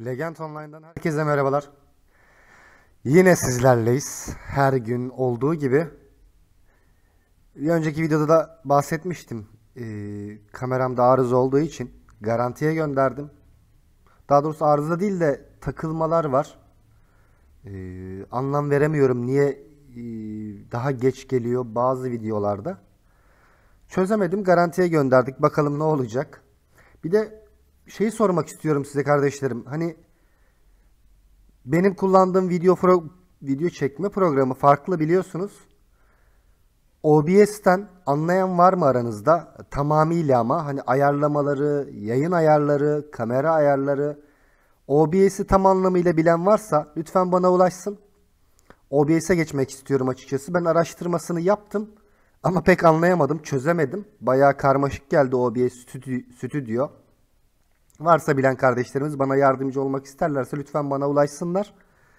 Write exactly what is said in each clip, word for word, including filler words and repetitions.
Legend Online'dan herkese merhabalar. Yine sizlerleyiz. Her gün olduğu gibi. Bir önceki videoda da bahsetmiştim. Ee, kameramda arıza olduğu için garantiye gönderdim. Daha doğrusu arıza değil de takılmalar var. Ee, anlam veremiyorum niye e, daha geç geliyor bazı videolarda. Çözemedim, garantiye gönderdik. Bakalım ne olacak. Bir de şeyi sormak istiyorum size kardeşlerim. Hani benim kullandığım video pro video çekme programı farklı biliyorsunuz. O B S'ten anlayan var mı aranızda? Tamamıyla ama hani ayarlamaları, yayın ayarları, kamera ayarları, O B S'i tam anlamıyla bilen varsa lütfen bana ulaşsın. O B S'e geçmek istiyorum açıkçası. Ben araştırmasını yaptım ama pek anlayamadım, çözemedim. Bayağı karmaşık geldi O B S stüdyo. Varsa bilen kardeşlerimiz bana yardımcı olmak isterlerse lütfen bana ulaşsınlar.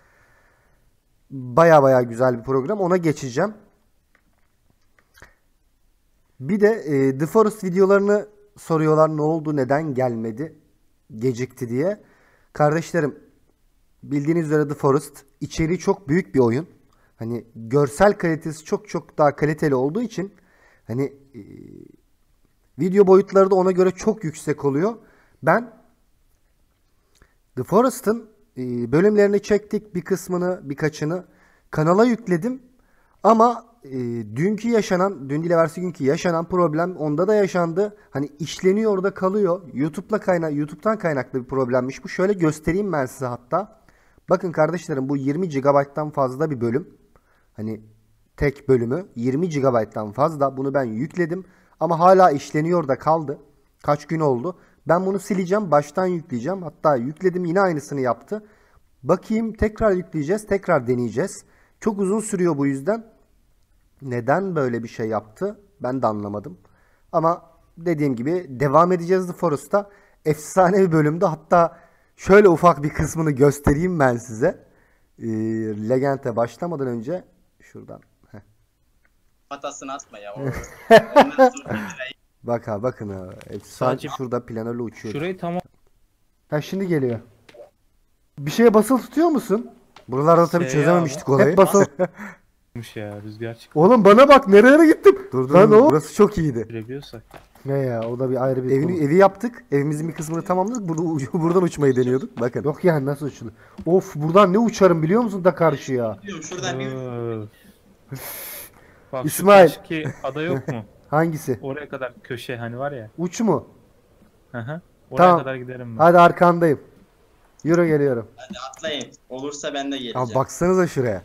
Baya baya güzel bir program. Ona geçeceğim. Bir de e, The Forest videolarını soruyorlar. Ne oldu? Neden gelmedi? Gecikti diye. Kardeşlerim, bildiğiniz üzere The Forest içeriği çok büyük bir oyun. Hani görsel kalitesi çok çok daha kaliteli olduğu için hani e, video boyutları da ona göre çok yüksek oluyor. Ben The Forest'ın e, bölümlerini çektik. Bir kısmını, birkaçını kanala yükledim. Ama e, dünkü yaşanan, dün değil evvelsi günkü yaşanan problem onda da yaşandı. Hani işleniyor, orada kalıyor. YouTube'la kaynak, YouTube'dan kaynaklı bir problemmiş bu. Şöyle göstereyim ben size hatta. Bakın kardeşlerim, bu yirmi gigabayttan fazla bir bölüm. Hani tek bölümü yirmi gigabayttan fazla. Bunu ben yükledim ama hala işleniyor da kaldı. Kaç gün oldu. Ben bunu sileceğim, baştan yükleyeceğim. Hatta yükledim, yine aynısını yaptı. Bakayım, tekrar yükleyeceğiz, tekrar deneyeceğiz. Çok uzun sürüyor bu yüzden. Neden böyle bir şey yaptı ben de anlamadım. Ama dediğim gibi devam edeceğiz The Forest'ta. Efsane bir bölümde, hatta şöyle ufak bir kısmını göstereyim ben size. Ee, Legend'e başlamadan önce şuradan. Heh. Hatasını atma ya. Bak ha, bakın ha. Efsane. Sadece şurada planörle uçuyor. şurayı tamam Ha, şimdi geliyor. Bir şeye basılı tutuyor musun? Buralarda tabii Şey çözememiştik ya, olayı. Hep basılı. ya rüzgar çıktı. Oğlum bana bak, nereye gittim? Dur dur, Lan o- burası çok iyiydi. Görebiliyorsak. Ne ya, o da bir ayrı bir Evini, evi yaptık. Evimizin bir kısmını tamamladık. Burada ucu- buradan uçmayı deniyorduk. Bakın. Yok yani, nasıl uçulur? Of, buradan ne uçarım biliyor musun da karşıya? Diyorum şuradan bir Öf. Bak İsmail. şu karşıki ada yok mu? Hangisi? Oraya kadar köşe hani var ya. Uç mu? Hı hı. Oraya Tamam. kadar giderim ben. Hadi arkandayım. Yürü, geliyorum. hadi atlayın. Olursa ben de geleceğim. Ya baksanıza şuraya.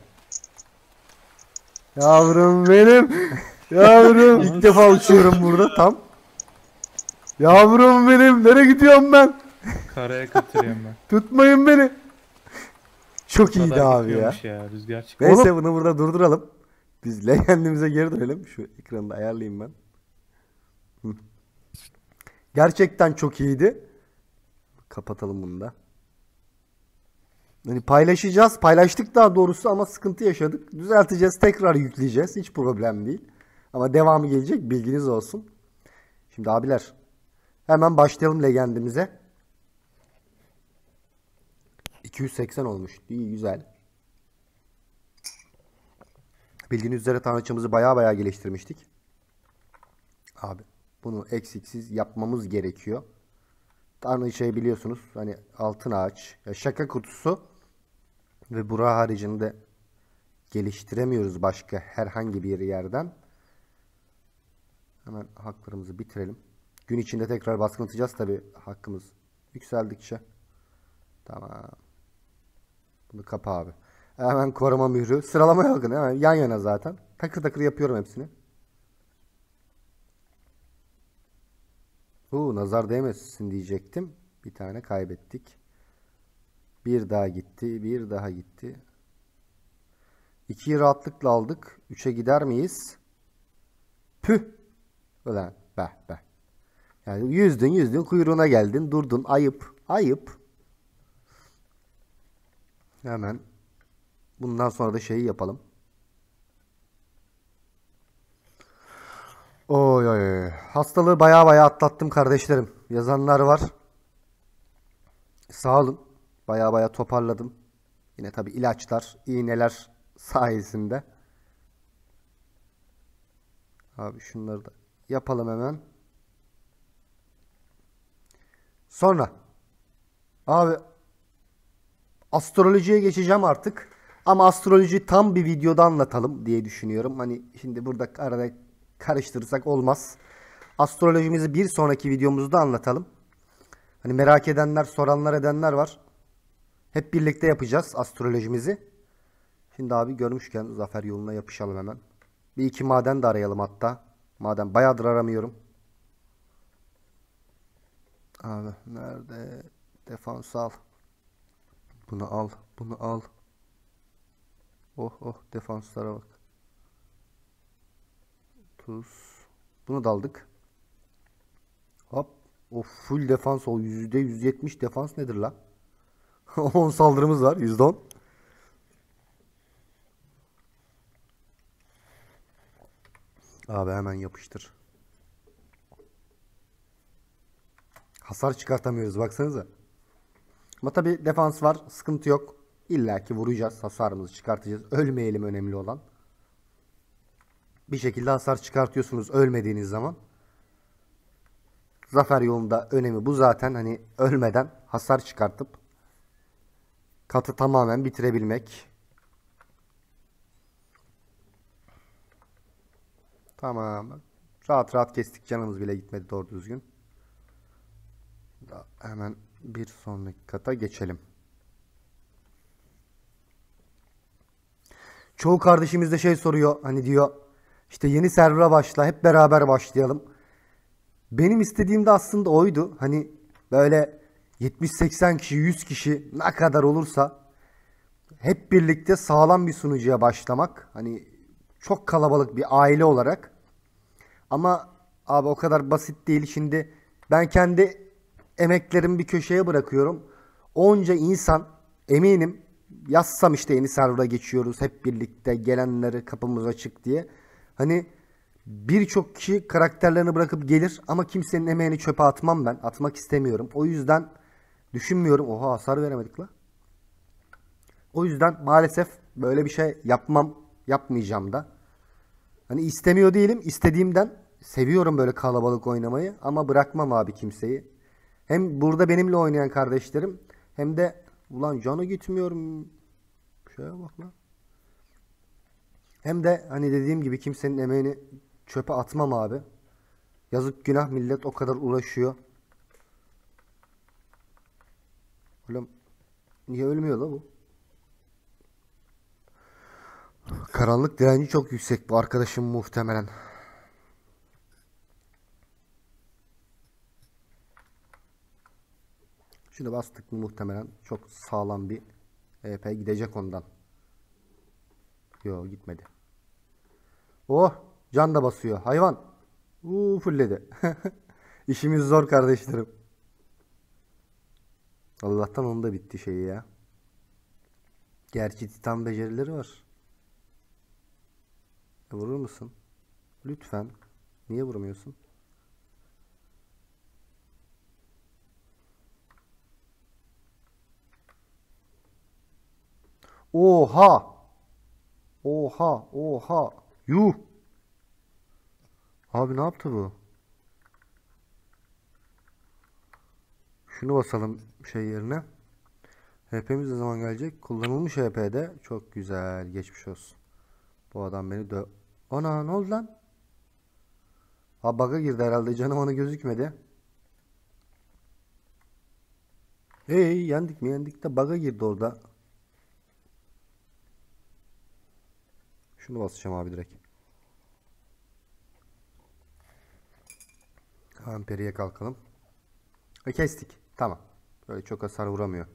Yavrum benim. Yavrum, ilk defa uçuyorum burada tam. Yavrum benim, nereye gidiyorum ben? Karaya kaçırıyorum ben. Tutmayın beni. Çok iyiydi Kadar abi ya. gidiyormuş ya. Rüzgar çıktı. Neyse, bunu burada durduralım. Biz Legend'imize geri dönelim. Şu ekranı da ayarlayayım ben. Hı. Gerçekten çok iyiydi. Kapatalım bunu da. Hani paylaşacağız. Paylaştık daha doğrusu ama sıkıntı yaşadık. Düzelteceğiz. Tekrar yükleyeceğiz. Hiç problem değil. Ama devamı gelecek. Bilginiz olsun. Şimdi abiler, hemen başlayalım Legend'imize. iki yüz seksen olmuş. İyi, güzel. Bildiğiniz üzere tanrıçamızı baya baya geliştirmiştik. Abi, bunu eksiksiz yapmamız gerekiyor. Tanrıçayı biliyorsunuz, hani altın ağaç, ya şaka kutusu ve bura haricinde geliştiremiyoruz başka herhangi bir yerden. Hemen haklarımızı bitirelim. Gün içinde tekrar baskın atacağız tabi, hakkımız yükseldikçe. Tamam. Bunu kapa abi. Hemen koruma mührü. Sıralamaya bakın, hemen yan yana zaten. Takır takır yapıyorum hepsini. Uuu, nazar değmesin diyecektim. Bir tane kaybettik. Bir daha gitti. Bir daha gitti. İkiyi rahatlıkla aldık. Üçe gider miyiz? Püh. Ulan be be. Yani yüzdün yüzdün kuyruğuna geldin. Durdun. Ayıp. Ayıp. Hemen. Bundan sonra da şeyi yapalım. Oy oy. Hastalığı baya baya atlattım kardeşlerim. Yazanlar var. Sağ olun. Baya baya toparladım. Yine tabi ilaçlar, iğneler sayesinde. Abi şunları da yapalım hemen. Sonra abi astrolojiye geçeceğim artık. Ama astroloji tam bir videoda anlatalım diye düşünüyorum. Hani şimdi burada arada karıştırırsak olmaz. Astrolojimizi bir sonraki videomuzda anlatalım. Hani merak edenler, soranlar edenler var. Hep birlikte yapacağız astrolojimizi. Şimdi abi görmüşken zafer yoluna yapışalım hemen. Bir iki maden de arayalım hatta. Maden bayağıdır aramıyorum. Abi nerede? Defans al. Bunu al. Bunu al. Oh oh defanslara bak. Tuz. Bunu da aldık. Hop. O full defans o. yüzde yüz yetmiş defans nedir la? on saldırımız var. yüzde on. Abi hemen yapıştır. Hasar çıkartamıyoruz baksanıza. Ama tabi defans var. Sıkıntı yok. İlla ki vuracağız. Hasarımızı çıkartacağız. Ölmeyelim önemli olan. Bir şekilde hasar çıkartıyorsunuz ölmediğiniz zaman. Zafer yolunda önemi bu zaten. Hani ölmeden hasar çıkartıp katı tamamen bitirebilmek. Tamam. Rahat rahat kestik. Canımız bile gitmedi doğru düzgün. Hemen bir sonraki kata geçelim. Çoğu kardeşimiz de şey soruyor. Hani diyor işte yeni server'a başla. Hep beraber başlayalım. Benim istediğim de aslında oydu. Hani böyle yetmiş seksen kişi, yüz kişi ne kadar olursa hep birlikte sağlam bir sunucuya başlamak. Hani çok kalabalık bir aile olarak. Ama abi o kadar basit değil. Şimdi ben kendi emeklerimi bir köşeye bırakıyorum. Onca insan eminim yazsam işte yeni server'a geçiyoruz hep birlikte gelenleri kapımız açık diye. Hani birçok kişi karakterlerini bırakıp gelir ama kimsenin emeğini çöpe atmam ben. Atmak istemiyorum. O yüzden düşünmüyorum. Oha hasar veremedik la. O yüzden maalesef böyle bir şey yapmam. Yapmayacağım da. Hani istemiyor değilim. İstediğimden seviyorum böyle kalabalık oynamayı. Ama bırakmam abi kimseyi. Hem burada benimle oynayan kardeşlerim hem de ulan canı gitmiyorum. Şöyle bak lan. Hem de hani dediğim gibi kimsenin emeğini çöpe atmam abi. Yazık günah millet o kadar uğraşıyor. Oğlum niye ölmüyor la bu? Karanlık direnci çok yüksek bu arkadaşım muhtemelen. Şunu bastık mı muhtemelen çok sağlam bir E P gidecek ondan. Yo gitmedi. Oh can da basıyor hayvan. Uuu fulledi. İşimiz zor kardeşlerim. Allah'tan onun da bitti şeyi ya. Gerçi titan becerileri var. E, vurur musun? Lütfen. Niye vurmuyorsun? Oha! Oha! Oha! Yuh! Abi ne yaptı bu? Şunu basalım şey yerine. H P'miz ne zaman gelecek? Kullanılmış H P'de. Çok güzel. Geçmiş olsun. Bu adam beni dö... Ana ne oldu lan? Ha bug'a girdi herhalde. Canım ona gözükmedi. Hey yendik mi? Yendik de bug'a girdi orada. Şunu basacağım abi direkt. Amperiye kalkalım. Ve kestik. Tamam. Böyle çok hasar vuramıyor.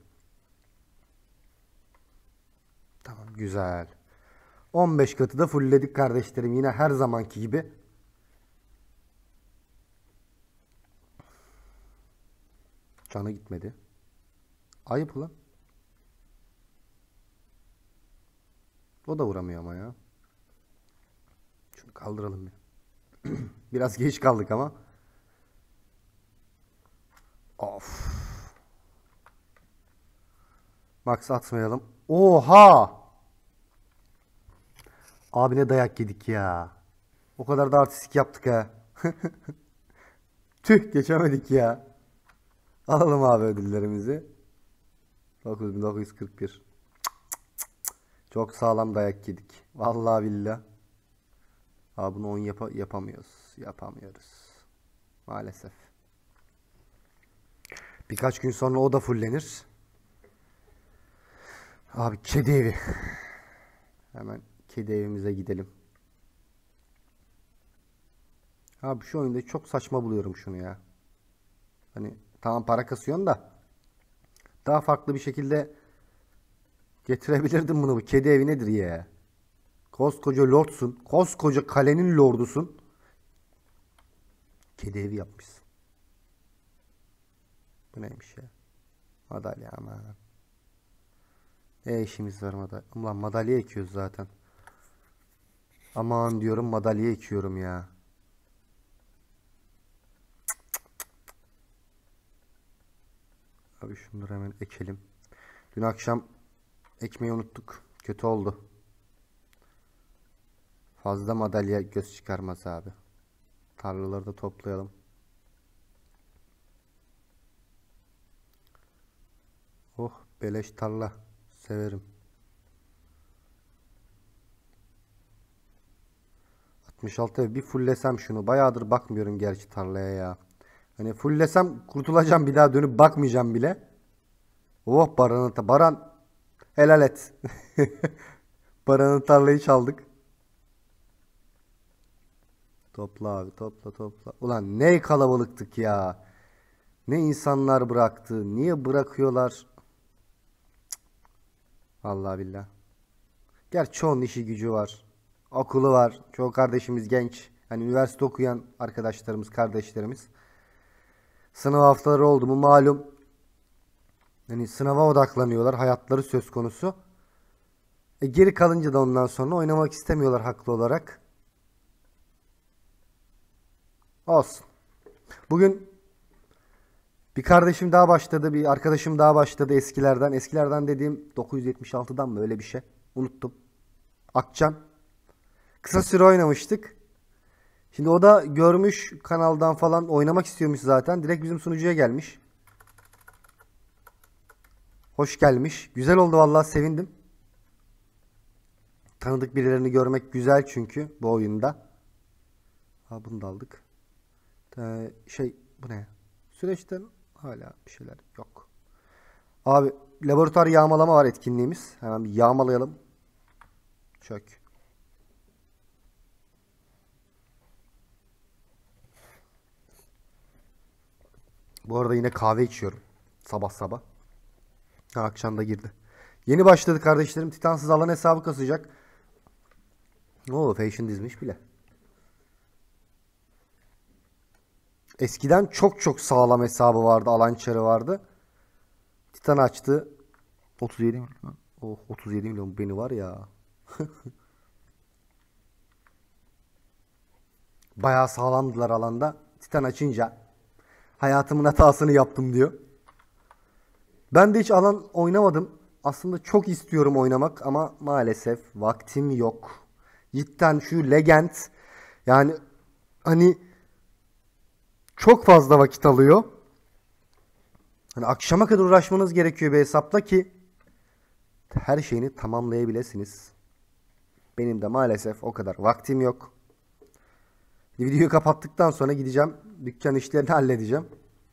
Tamam güzel. on beş katı da fullledik kardeşlerim. Yine her zamanki gibi. Canı gitmedi. Ayıp lan. O da vuramıyor ama ya. Şunu kaldıralım bir. Biraz geç kaldık ama. Of. Max atmayalım. Oha! Abine dayak yedik ya. O kadar da artistik yaptık ha. Tüh geçemedik ya. Alalım abi ödüllerimizi. dokuz bin dokuz yüz kırk bir. Çok sağlam dayak yedik. Vallahi billah. Abi bunu on yap yapamıyoruz. Yapamıyoruz. Maalesef. Birkaç gün sonra o da fullenir. Abi kedi evi. Hemen kedi evimize gidelim. Abi şu oyunda çok saçma buluyorum şunu ya. Hani tamam para kasıyorsun da daha farklı bir şekilde getirebilirdim bunu. Bu kedi evi nedir ya? Koskoca lordsun. Koskoca kalenin lordusun. Kedi evi yapmışsın. Bu neymiş ya? Madalya ama. Ne işimiz var madalya? Ulan madalya ekiyoruz zaten. Aman diyorum madalya ekiyorum ya. Abi şunları hemen ekelim. Dün akşam ekmeği unuttuk. Kötü oldu. Fazla madalya göz çıkarmaz abi. Tarlaları da toplayalım. Oh beleş tarla. Severim. altmış altı bir fullesem şunu. Bayağıdır bakmıyorum gerçi tarlaya ya. Hani fullesem kurtulacağım, bir daha dönüp bakmayacağım bile. Oh Baran'ın ta Baran helal et. Baran'ın tarlayı çaldık. Topla abi topla topla. Ulan ne kalabalıktık ya. Ne insanlar bıraktı. Niye bırakıyorlar? Cık. Vallahi billah. Gerçi çoğunun işi gücü var. Okulu var. Çoğu kardeşimiz genç. Hani üniversite okuyan arkadaşlarımız, kardeşlerimiz. Sınav haftaları oldu mu malum. Hani sınava odaklanıyorlar. Hayatları söz konusu. E geri kalınca da ondan sonra oynamak istemiyorlar haklı olarak. Olsun. Bugün bir kardeşim daha başladı. Bir arkadaşım daha başladı eskilerden. Eskilerden dediğim dokuz yüz yetmiş altıdan mı öyle bir şey. Unuttum. Akçan. Kısa süre oynamıştık. Şimdi o da görmüş kanaldan falan, oynamak istiyormuş zaten. Direkt bizim sunucuya gelmiş. Hoş gelmiş. Güzel oldu vallahi, sevindim. Tanıdık birilerini görmek güzel çünkü bu oyunda. Ha bunu da aldık. Ee, şey bu ne? Süreçten hala bir şeyler yok. Abi laboratuvar yağmalama var etkinliğimiz. Hemen bir yağmalayalım. Çök. Bu arada yine kahve içiyorum. Sabah sabah. Ha, akşam da girdi. Yeni başladı kardeşlerim. Titansız alan hesabı kasacak. Oo, fashion dizmiş bile. Eskiden çok çok sağlam hesabı vardı. Alan çarı vardı. Titan açtı. otuz yedi milyon. Oh, otuz yedi milyon beni var ya. Bayağı sağlamdılar alanda. Titan açınca hayatımın hatasını yaptım diyor. Ben de hiç alan oynamadım. Aslında çok istiyorum oynamak ama maalesef vaktim yok. Cidden şu Legend yani hani çok fazla vakit alıyor. Hani akşama kadar uğraşmanız gerekiyor bir hesapla ki her şeyini tamamlayabilirsiniz. Benim de maalesef o kadar vaktim yok. Videoyu kapattıktan sonra gideceğim. Dükkan işlerini halledeceğim.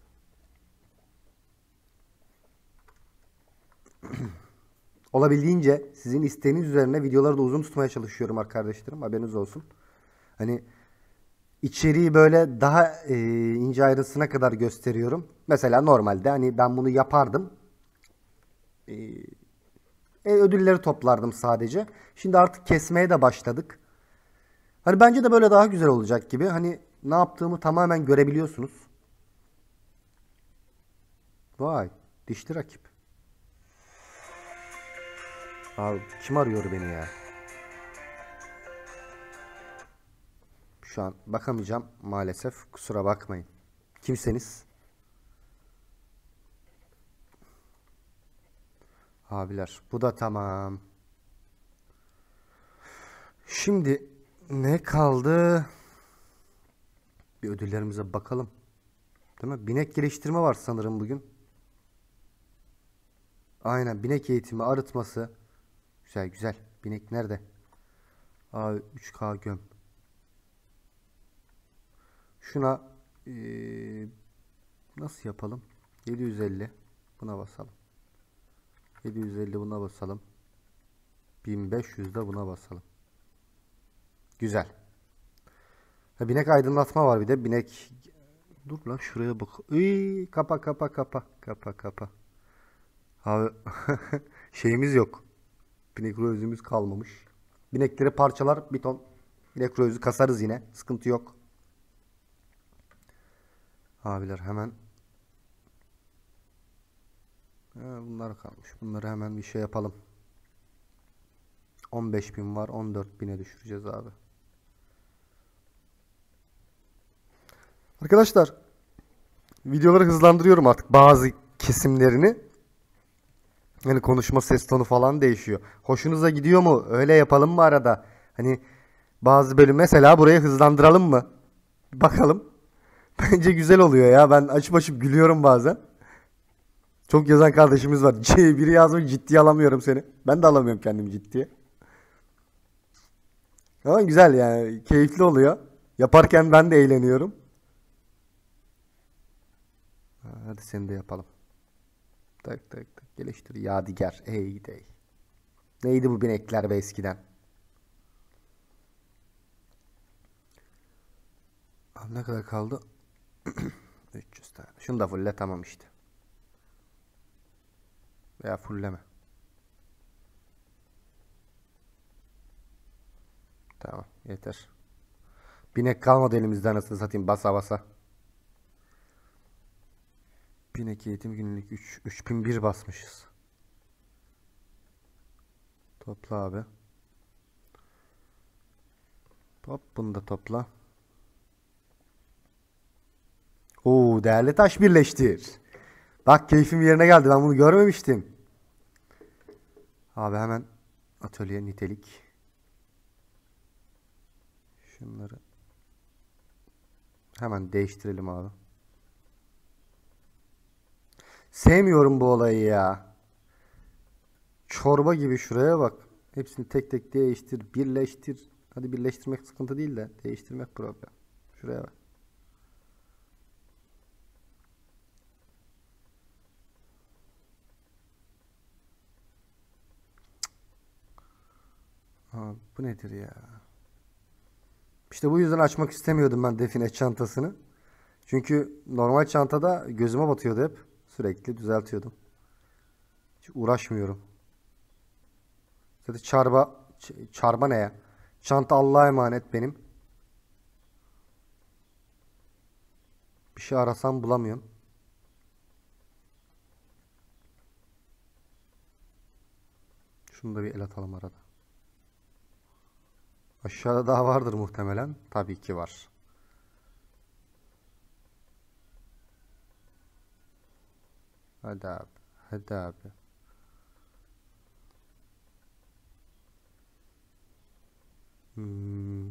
Olabildiğince sizin isteğiniz üzerine videoları da uzun tutmaya çalışıyorum arkadaşlarım. Haberiniz olsun. Hani içeriği böyle daha e, ince ayrıntısına kadar gösteriyorum. Mesela normalde hani ben bunu yapardım. E, e, ödülleri toplardım sadece. Şimdi artık kesmeye de başladık. Hani bence de böyle daha güzel olacak gibi. Hani ne yaptığımı tamamen görebiliyorsunuz. Vay, dişli rakip. Abi kim arıyor beni ya? Şu an bakamayacağım maalesef. Kusura bakmayın. Kimseniz? Abiler bu da tamam. Şimdi ne kaldı? Bir ödüllerimize bakalım. Değil mi? Binek geliştirme var sanırım bugün. Aynen, binek eğitimi, arıtması. Güzel güzel. Binek nerede? Aa, üç K göm. Şuna ee, nasıl yapalım? yedi yüz elli. Buna basalım. yedi yüz elli buna basalım. bin beş yüz de buna basalım. Güzel. Ha, binek aydınlatma var bir de. Binek. Dur lan şuraya bak. Iy, kapa kapa kapa. Kapa kapa. Abi şeyimiz yok. Binek özümüz kalmamış. Binekleri parçalar bir ton. Binek özü kasarız yine. Sıkıntı yok. Abiler hemen. Ha, bunlar kalmış. Bunları hemen bir şey yapalım. on beş bin var. on dört bine düşüreceğiz abi. Arkadaşlar videoları hızlandırıyorum artık bazı kesimlerini. Yani konuşma ses tonu falan değişiyor. Hoşunuza gidiyor mu? Öyle yapalım mı arada? Hani bazı bölüm mesela burayı hızlandıralım mı? Bakalım. Bence güzel oluyor ya. Ben açıp açıp gülüyorum bazen. Çok yazan kardeşimiz var. Biri yazmış ciddiye alamıyorum seni. Ben de alamıyorum kendimi ciddiye. Ama güzel yani. Keyifli oluyor. Yaparken ben de eğleniyorum. Hadi seni de yapalım. Tak tak tak. Geliştir. Yadigar. Ey dey. Neydi bu binekler be eskiden? Abi ne kadar kaldı? üç yüz tane. Şunu da fulle tamam işte. Veya fulleme. Tamam yeter. Binek kalmadı elimizde anasını satayım basa basa. Binek eğitim günlük üç, üç bin bir basmışız. Topla abi. Hop bunu da topla. Oo, değerli taş birleştir. Bak keyfim yerine geldi. Ben bunu görmemiştim. Abi hemen atölye nitelik. Şunları hemen değiştirelim abi. Sevmiyorum bu olayı ya. Çorba gibi şuraya bak. Hepsini tek tek değiştir, birleştir. Hadi birleştirmek sıkıntı değil de değiştirmek problem. Şuraya bak. Abi, bu nedir ya? İşte bu yüzden açmak istemiyordum ben define çantasını. Çünkü normal çantada gözüme batıyordu hep. Sürekli düzeltiyordum. Hiç uğraşmıyorum. Zaten çarba, çarba ne ya? Çanta Allah'a emanet benim. Bir şey arasam bulamıyorum. Şunu da bir el atalım arada. Aşağıda daha vardır muhtemelen. Tabii ki var. Hadi abi. Hadi abi. Hmm.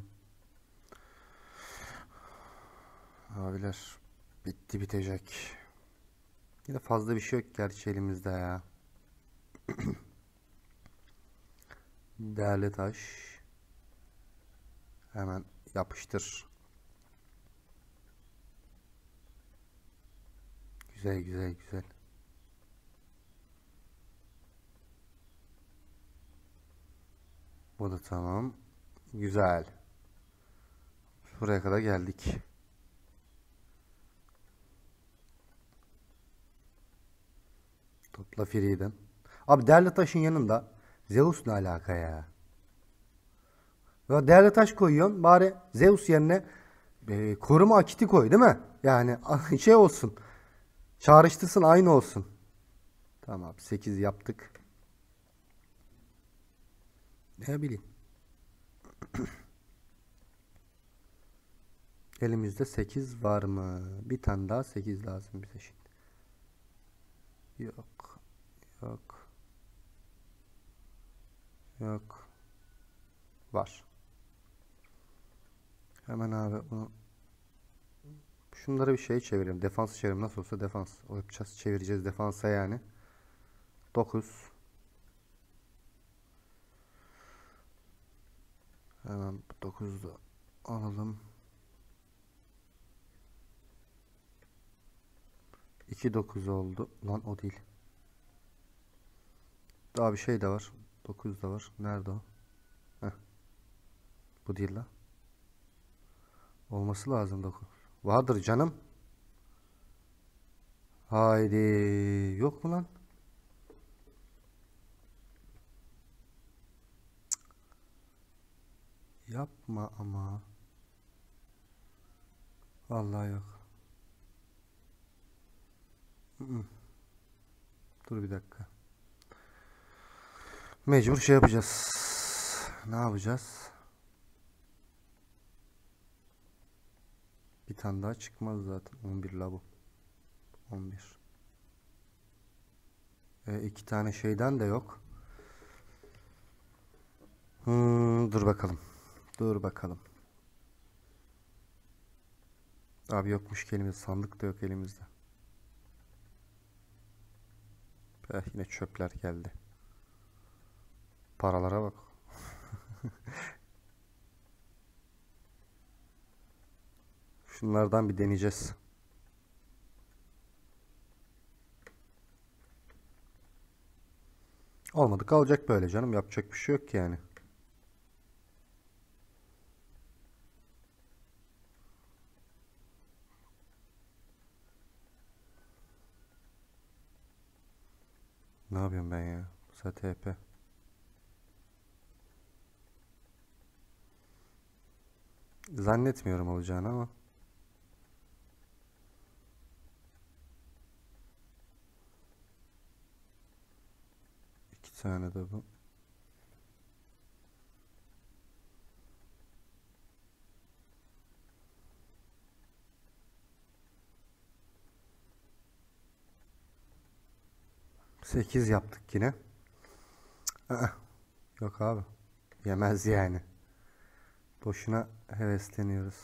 Abiler bitti bitecek. Yine fazla bir şey yok gerçi elimizde ya. Değerli taş. Hemen yapıştır. Güzel güzel güzel. Bu da tamam. Güzel. Buraya kadar geldik. Topla Free'den. Abi değerli taşın yanında Zeus ne alaka ya? Ya değerli taş koyuyorsun bari Zeus yerine e, koruma akiti koy değil mi? Yani şey olsun. Çağrıştırsın aynı olsun. Tamam abi sekiz yaptık. Ne bileyim. Elimizde sekiz var mı? Bir tane daha sekiz lazım bize şimdi. Yok. Yok. Yok. Var. Hemen abi bunu şunları bir şey çevirelim. Defans çevirelim. Nasıl olsa defans. O yapacağız. Çevireceğiz defansa yani. dokuz. Hemen dokuzu da alalım. iki dokuz oldu. Lan o değil. Daha bir şey de var. dokuz da var. Nerede o? Heh. Bu değil la. Olması lazım dokuz. Vardır canım. Haydi. Yok mu lan? Cık. Yapma ama. Vallahi yok. Hı -hı. Dur bir dakika. Mecbur şey yapacağız. Ne yapacağız? Bir tane daha çıkmaz zaten. on bir la bu. on bir. E, iki tane şeyden de yok. Hmm, dur bakalım. Dur bakalım. Abi yokmuş ki elimizde. Sandık da yok elimizde. Eh, yine çöpler geldi. Paralara bak. Şunlardan bir deneyeceğiz. Olmadı kalacak böyle canım. Yapacak bir şey yok ki yani. Ne yapıyorum ben ya? S T P. Zannetmiyorum olacağını ama. İki tane de bu. sekiz yaptık yine. Aa, yok abi. Yemez yani. Boşuna hevesleniyoruz.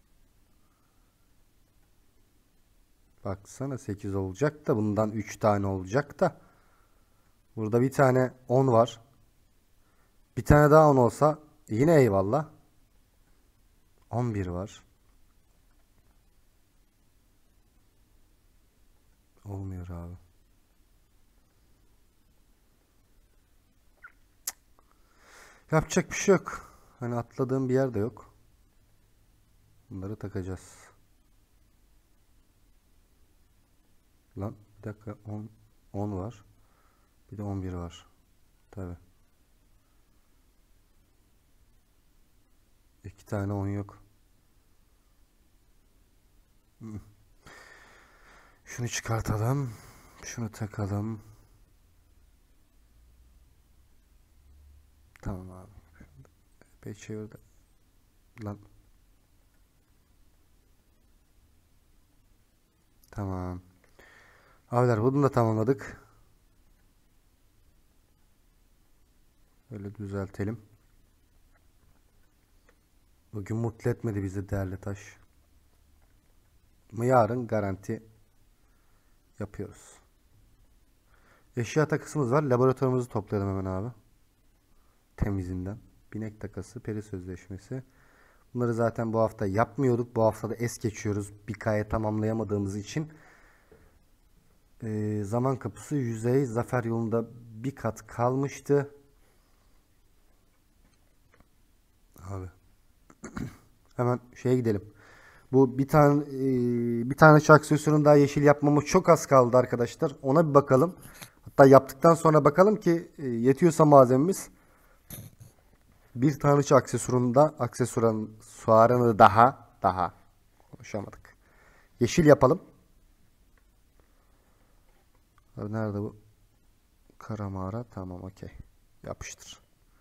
Baksana sekiz olacak da bundan üç tane olacak da. Burada bir tane on var. Bir tane daha on olsa yine eyvallah. on bir var. Olmuyor abi. Yapacak bir şey yok. Hani atladığım bir yer de yok. Bunları takacağız. Lan bir dakika on, on var. Bir de on bir var. Tabi. İki tane on yok. Şunu çıkartalım. Şunu takalım. Tamam abi. Epey çevirdi. Lan. Tamam. Abiler bunu da tamamladık. Böyle düzeltelim. Bugün mutlu etmedi bizi değerli taş. Ama yarın garanti yapıyoruz. Eşya takısımız var. Laboratuvarımızı toplayalım hemen abi. Temizinden. Binek takası, peri sözleşmesi. Bunları zaten bu hafta yapmıyorduk. Bu hafta da es geçiyoruz. Bir kaya tamamlayamadığımız için. Ee, zaman kapısı yüzey. Zafer yolunda bir kat kalmıştı. Abi. Hemen şeye gidelim. Bu bir tane e, bir tane aksesuarın daha yeşil yapmamız çok az kaldı arkadaşlar. Ona bir bakalım. Hatta yaptıktan sonra bakalım ki e, yetiyorsa malzememiz. Bir tanrıça aksesuarında aksesuarın suarını daha daha konuşamadık. Yeşil yapalım. Abi nerede bu? Kara mağara. Tamam okey. Yapıştır.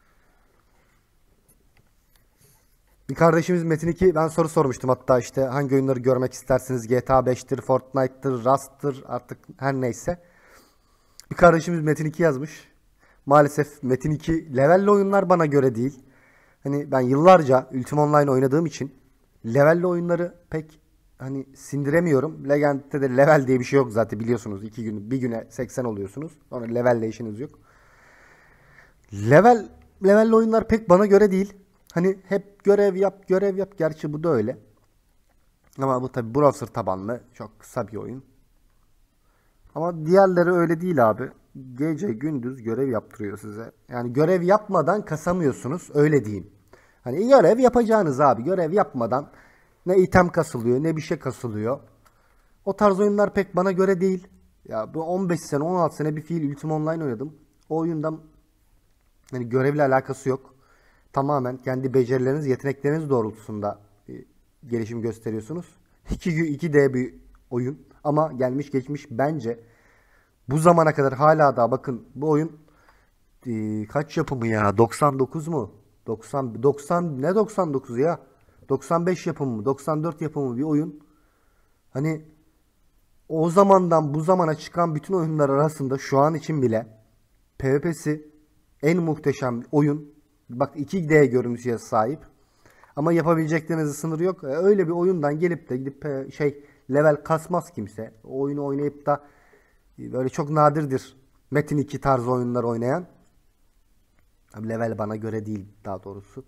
Bir kardeşimiz Metin iki ben soru sormuştum hatta işte hangi oyunları görmek istersiniz? G T A beş'tir, Fortnite'tır, Rust'tır artık her neyse. Bir kardeşimiz Metin iki yazmış. Maalesef Metin iki levelli oyunlar bana göre değil. Hani ben yıllarca Ultima Online oynadığım için levelli oyunları pek hani sindiremiyorum. Legend'de de level diye bir şey yok zaten biliyorsunuz. iki gün bir güne seksen oluyorsunuz. Sonra levelle işiniz yok. Level levelli oyunlar pek bana göre değil. Hani hep görev yap, görev yap. Gerçi bu da öyle. Ama bu tabi browser tabanlı çok kısa bir oyun. Ama diğerleri öyle değil abi. Gece gündüz görev yaptırıyor size. Yani görev yapmadan kasamıyorsunuz. Öyle diyeyim. Hani görev yapacağınız abi. Görev yapmadan ne item kasılıyor ne bir şey kasılıyor. O tarz oyunlar pek bana göre değil. Ya bu on beş sene on altı sene bir fiil Ultima Online oynadım. O oyundan hani görevle alakası yok. Tamamen kendi becerileriniz, yetenekleriniz doğrultusunda e, gelişim gösteriyorsunuz. iki D bir oyun ama gelmiş geçmiş bence bu zamana kadar hala da bakın bu oyun e, kaç yapımı ya? doksan dokuz mu? doksan doksan ne doksan dokuz ya? doksan beş yapımı mı? doksan dört yapımı bir oyun. Hani o zamandan bu zamana çıkan bütün oyunlar arasında şu an için bile PvP'si en muhteşem oyun. Bak iki D görüntüye sahip. Ama yapabilecekleriniz sınırı yok. Öyle bir oyundan gelip de gidip şey level kasmaz kimse. O oyunu oynayıp da böyle çok nadirdir Metin iki tarzı oyunlar oynayan. Level bana göre değil daha doğrusu.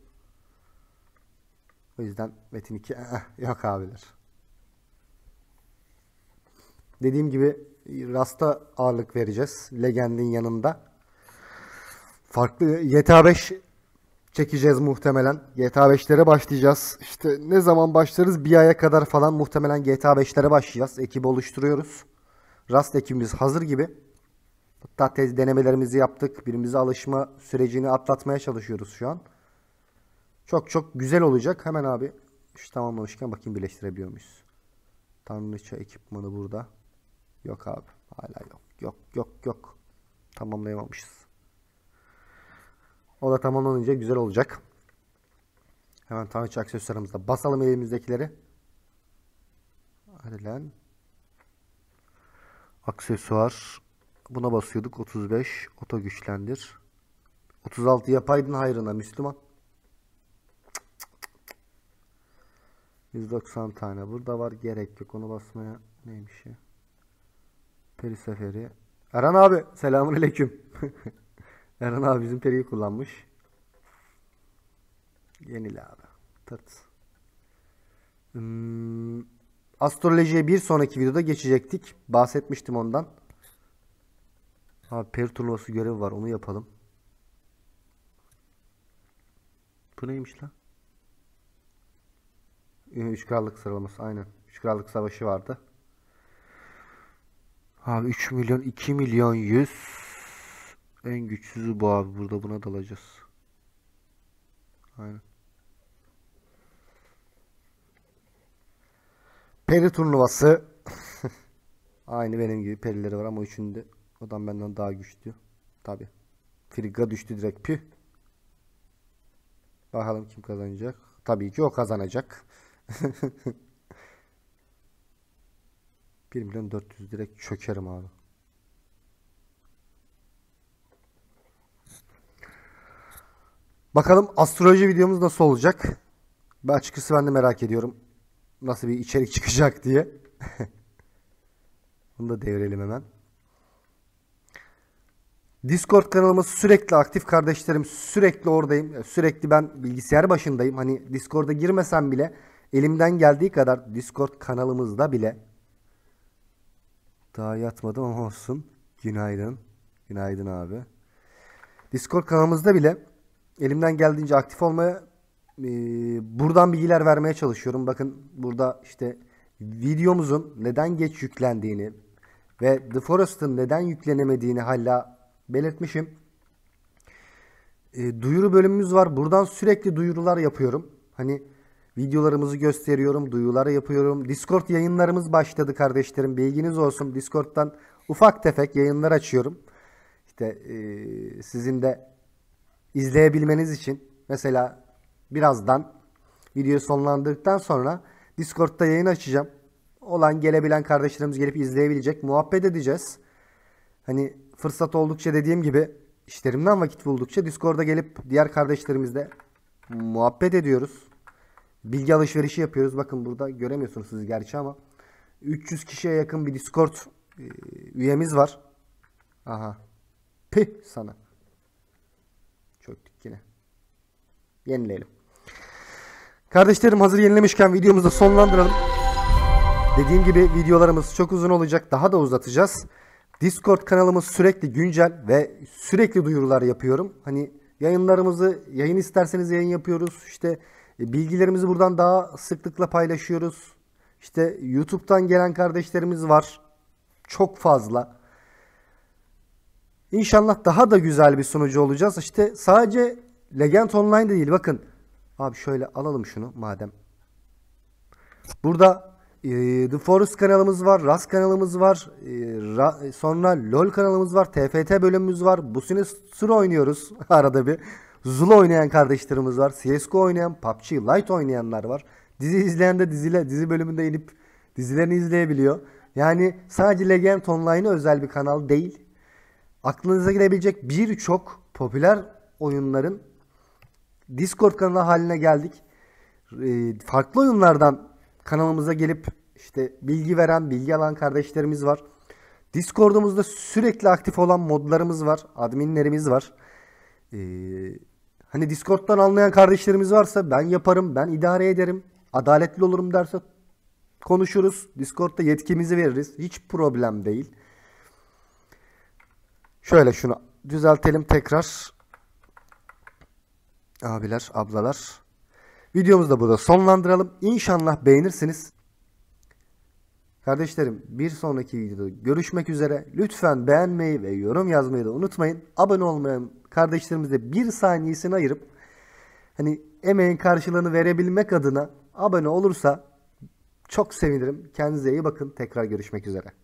O yüzden Metin iki yok abiler. Dediğim gibi Rust'a ağırlık vereceğiz. Legend'in yanında. Farklı G T A beş çekeceğiz muhtemelen. G T A beşlere başlayacağız. İşte ne zaman başlarız? Bir aya kadar falan muhtemelen G T A beşlere başlayacağız. Ekibi oluşturuyoruz. Rust ekibimiz hazır gibi. Hatta tez denemelerimizi yaptık. Birbirimize alışma sürecini atlatmaya çalışıyoruz şu an. Çok çok güzel olacak. Hemen abi şu tamamlamışken bakayım birleştirebiliyor muyuz? Tanrıça ekipmanı burada. Yok abi. Hala yok. Yok yok yok. Tamamlayamamışız. O da tamamlanınca güzel olacak. Hemen tanrıça aksesuarımızda basalım elimizdekileri. Hadi lan. Aksesuar. Buna basıyorduk. otuz beş. Oto güçlendir. otuz altı yapaydın hayrına Müslüman. yüz doksan tane. Burada var. Gerek yok. Onu basmaya. Neymiş ya? Peri seferi. Erhan abi. Selamünaleyküm. Erhan abi bizim periyi kullanmış. Yenile abi. Tırt. Hmm, astrolojiye bir sonraki videoda geçecektik. Bahsetmiştim ondan. Abi peri turnuvası görevi var. Onu yapalım. Bu neymiş lan? Üç krallık sıralaması. Aynen. Üç krallık savaşı vardı. Abi üç milyon iki milyon yüz. En güçsüzü bu abi. Burada buna dalacağız. Aynen. Peri turnuvası. Aynı benim gibi perileri var ama üçünde adam benden daha güçlü. Tabi. Frigga düştü direkt. Püh. Bakalım kim kazanacak. Tabii ki o kazanacak. bir milyon dört yüz direkt çökerim abi. Bakalım astroloji videomuz nasıl olacak? Ben açıkçası ben de merak ediyorum. Nasıl bir içerik çıkacak diye. Bunu da devirelim hemen. Discord kanalımız sürekli aktif kardeşlerim. Sürekli oradayım. Sürekli ben bilgisayar başındayım. Hani Discord'a girmesem bile elimden geldiği kadar Discord kanalımızda bile. Daha yatmadım ama olsun. Günaydın. Günaydın abi. Discord kanalımızda bile elimden geldiğince aktif olmaya e, buradan bilgiler vermeye çalışıyorum. Bakın burada işte videomuzun neden geç yüklendiğini ve The Forest'ın neden yüklenemediğini hala belirtmişim. E, duyuru bölümümüz var. Buradan sürekli duyurular yapıyorum. Hani videolarımızı gösteriyorum, duyurular yapıyorum. Discord yayınlarımız başladı kardeşlerim. Bilginiz olsun. Discord'dan ufak tefek yayınlar açıyorum. İşte e, sizin de izleyebilmeniz için mesela birazdan videoyu sonlandırdıktan sonra Discord'da yayın açacağım. Olan gelebilen kardeşlerimiz gelip izleyebilecek. Muhabbet edeceğiz. Hani fırsat oldukça dediğim gibi işlerimden vakit buldukça Discord'a gelip diğer kardeşlerimizle muhabbet ediyoruz. Bilgi alışverişi yapıyoruz. Bakın burada göremiyorsunuz siz gerçi ama üç yüz kişiye yakın bir Discord e, üyemiz var. Aha. Pih sana. Çöktük yine. Yenileyelim. Kardeşlerim hazır yenilemişken videomuzu da sonlandıralım. Dediğim gibi videolarımız çok uzun olacak. Daha da uzatacağız. Discord kanalımız sürekli güncel ve sürekli duyurular yapıyorum. Hani yayınlarımızı, yayın isterseniz yayın yapıyoruz. İşte bilgilerimizi buradan daha sıklıkla paylaşıyoruz. İşte YouTube'dan gelen kardeşlerimiz var. Çok fazla. İnşallah daha da güzel bir sunucu olacağız. İşte sadece Legend Online değil. Bakın. Abi şöyle alalım şunu madem. Burada e, The Forest kanalımız var. Rast kanalımız var. E, Ra- sonra LoL kanalımız var. T F T bölümümüz var. Bu sene Sur oynuyoruz. Arada bir. Zula oynayan kardeşlerimiz var. C S G O oynayan, P U B G Lite oynayanlar var. Dizi izleyen de diziyle, dizi bölümünde inip dizilerini izleyebiliyor. Yani sadece Legend Online'a özel bir kanal değil. Aklınıza gelebilecek birçok popüler oyunların Discord kanalı haline geldik. Ee, farklı oyunlardan kanalımıza gelip işte bilgi veren, bilgi alan kardeşlerimiz var. Discord'umuzda sürekli aktif olan modlarımız var, adminlerimiz var. Ee, hani Discord'dan anlayan kardeşlerimiz varsa ben yaparım, ben idare ederim, adaletli olurum derse konuşuruz. Discord'da yetkimizi veririz. Hiç problem değil. Şöyle şunu düzeltelim tekrar. Abiler, ablalar. Videomuzu da burada sonlandıralım. İnşallah beğenirsiniz. Kardeşlerim bir sonraki videoda görüşmek üzere. Lütfen beğenmeyi ve yorum yazmayı da unutmayın. Abone olmayan kardeşlerimize bir saniyesini ayırıp hani emeğin karşılığını verebilmek adına abone olursa çok sevinirim. Kendinize iyi bakın. Tekrar görüşmek üzere.